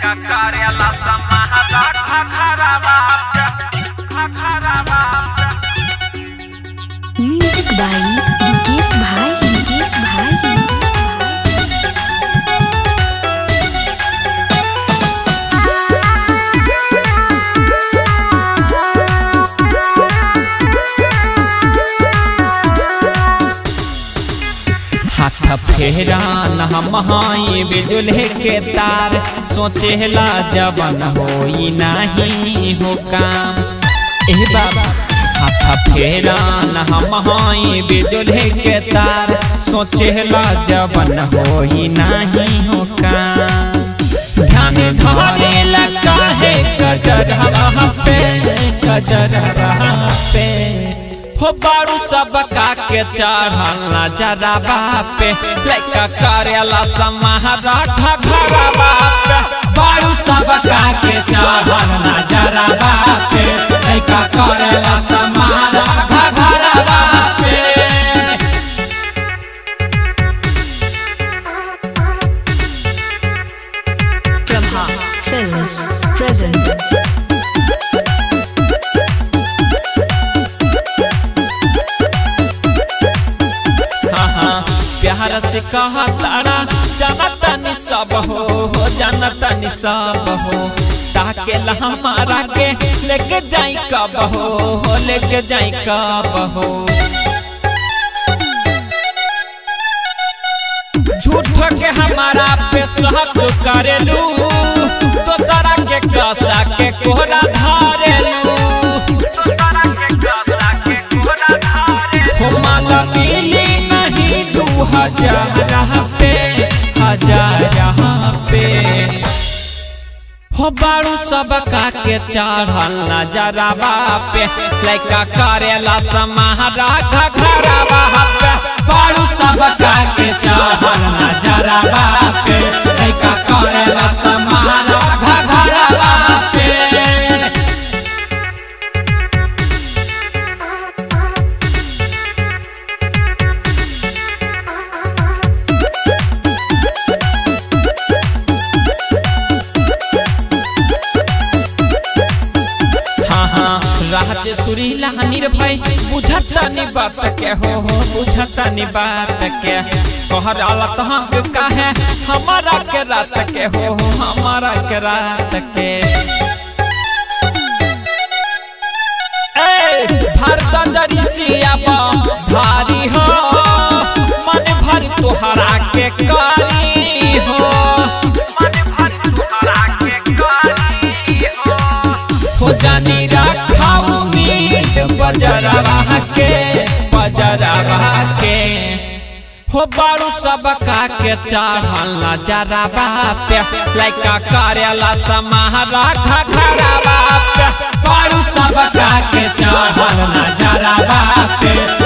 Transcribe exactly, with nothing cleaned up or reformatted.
लइका करेला समाहरा घघरा बाप घघरा बाप। म्यूजिक बाय रिकेश भाई रिकेश भाई। हाथ फेरा न महाई बिजुले के तार सोचेला जवन होई नहीं हो काम। ए बाबा हाथ फेरा न महाई बिजुले के तार सोचेला जवन होई नहीं हो काम। ध्यान धरे लगा है गजरा पे गजरा पे हो बारू सबका के चढ़ल नजरा बापे लइका करेला समाहरा घघरा बापे। बारू सबका के चढ़ल नजरा बापे लइका करेला समाहरा घघरा बापे। Prabha films present. प्यार से कहा तारा जानता नि सब हो हो जानता नि सब हो ताके हमारा के लेके जाई कब हो हो लेके जाई कब हो। झूठ के हमारा पे शक करेलू तो तारा के कसा के कोहरा धारेलू हो माला मिली हजार पे हजार पे हो बारू सबका के चढ़ल नजरा बापे लइका करेला समाहरा घघरा बापे। बारू सबका के चढ़ल नजरा बापे लइका करेला समाहरा घघरा बापे। राहत सुरीला निर्भय बुझता नि बात के हो हो बुझता नि बात के कहर अलत हम काहे हमारा के रात के हो हो हमारा के रात के। ए भारत दरिसिया भारी हो मन भर तोहरा के कारी हो मन भर तोहरा के कारी हो हो जानी रखा बजरवा के बजरवा के हो बारू सबका के चढ़ल नजरा बापे लइका करेला समाहरा घघरा बापे। बारू सबका के चढ़ल नजरा बापे